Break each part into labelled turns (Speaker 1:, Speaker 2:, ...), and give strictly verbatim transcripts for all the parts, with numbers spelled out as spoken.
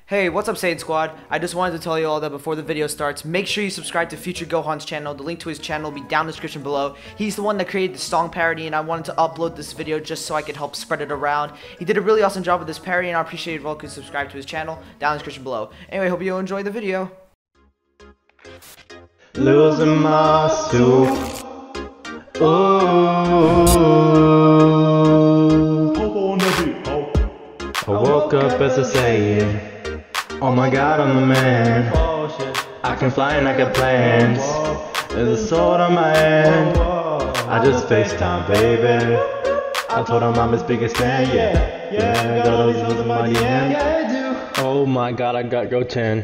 Speaker 1: Hey, what's up Saiyan Squad? I just wanted to tell you all that before the video starts, make sure you subscribe to Future Gohan's channel. The link to his channel will be down in the description below. He's the one that created the song parody, and I wanted to upload this video just so I could help spread it around. He did a really awesome job with this parody, and I appreciate if you all could subscribe to his channel down in the description below. Anyway, hope you all enjoy the video.
Speaker 2: Lil Zamasu. Ooh. I woke up as a Saiyan. Oh my god, I'm the man. I can fly and I got plans. There's a sword on my hand. I just FaceTimed Baby. I told him I'm his biggest fan. Yeah, yeah, got those in my D M. Oh my god, I got Goten.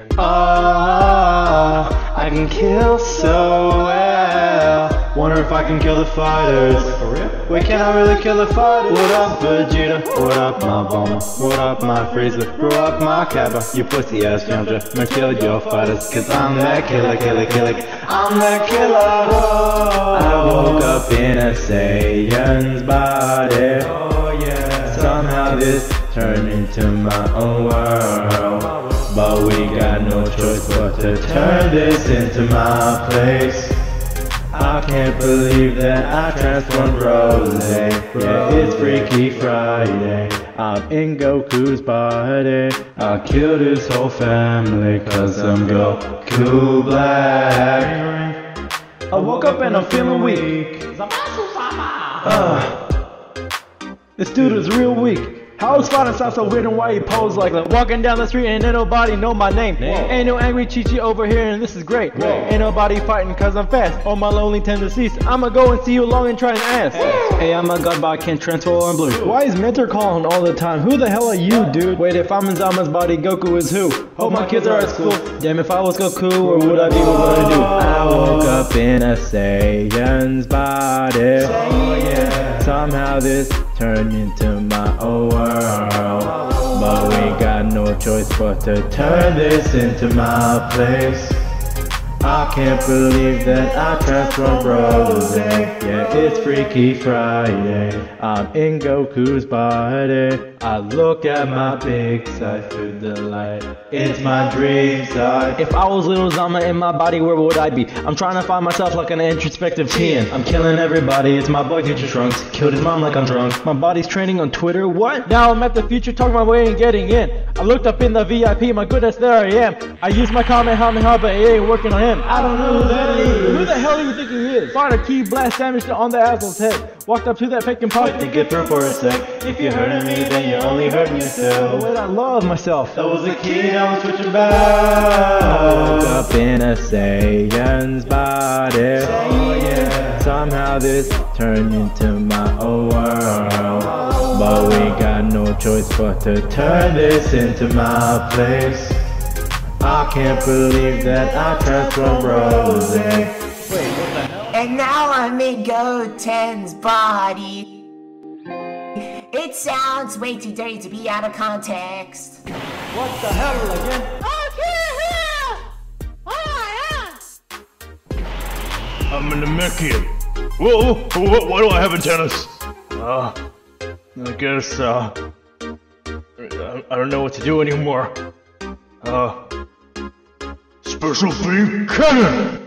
Speaker 2: Ah, I can kill so well. Wonder if I can kill the fighters. Wait, can I really kill the fighters? What up, Vegeta? What up, my Bulma? What up, my Frieza? Grow up, my Cabba. You pussy ass Yamcha. Man, kill your fighters, cause I'm that killer, killer, killer. I'm that killer. Whoa. I woke up in a Saiyan's body. Oh yeah. Somehow this turned into my own world. But we got no choice but to turn this into my place. I can't believe that I transformed Rose. Yeah, it's Freaky Friday. I'm in Goku's body. I killed his whole family cause I'm Goku Black. I woke up and I'm feeling weak. Uh, this dude is real weak. How is Spider sound so weird and why he pose like that? Walking down the street and ain't nobody know my name. Whoa. Ain't no angry Chi-Chi over here and this is great. Whoa. Ain't nobody fighting cause I'm fast. All my lonely tendencies, I'ma go and see you along and try and ask. Hey, hey I'm a god but I can't transform blue. Why is Mentor calling all the time? Who the hell are you, dude? Wait, if I'm in Zama's body, Goku is who? Hope my kids are at school. Damn, if I was Goku, or would I be what would I do? I woke up in a Saiyan's body. Oh, yeah. Somehow this turned into my own world. But we got no choice but to turn this into my place. I can't believe that I transformed Rose. Yeah, it's Freaky Friday. I'm in Goku's body. I look at my big side through the light. It's my dream side. If I was Lil Zama in my body, where would I be? I'm trying to find myself like an introspective teen. I'm killing everybody. It's my boy Future Trunks. Killed his mom like I'm drunk. My body's trending on Twitter. What? Now I'm at the future, talking my way and getting in. I looked up in the V I P. My goodness, there I am. I used my Kamehameha, but it ain't working on him. I don't know who that is. Who the hell do you think he is? Fired a key blast damage on the asshole's head. Walked up to that peck and popped. Think it through for a sec. If you're hurting me, then you're only hurting yourself. Wait, I love myself. That was the key, now I'm switching back. I woke up in a Saiyan's body. Oh yeah. Somehow this turned into my own world. But we got no choice but to turn this into my place. I can't believe that I transformed Rose. Wait, what the hell?
Speaker 3: And now I'm in Goten's body. It sounds way too dirty to be out of context.
Speaker 2: What the hell again?
Speaker 4: I'm in the mech here. Whoa, whoa, whoa, why do I have antennas? Uh, I guess, uh, I, I don't know what to do anymore. Uh, Special Beam Cannon!